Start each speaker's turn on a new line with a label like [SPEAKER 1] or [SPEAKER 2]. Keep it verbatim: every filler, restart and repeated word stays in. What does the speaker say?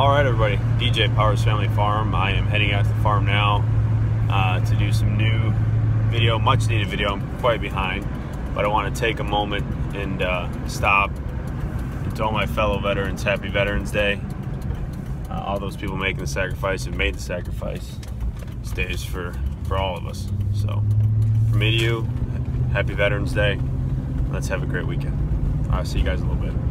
[SPEAKER 1] All right, everybody. D J Powers Family Farm. I am heading out to the farm now uh, to do some new video, much needed video. I'm quite behind, but I want to take a moment and uh, stop and tell my fellow veterans happy Veterans Day. Uh, all those people making the sacrifice and made the sacrifice. This day is for, for all of us. So, from me to you, happy Veterans Day. Let's have a great weekend. I'll see you guys in a little bit.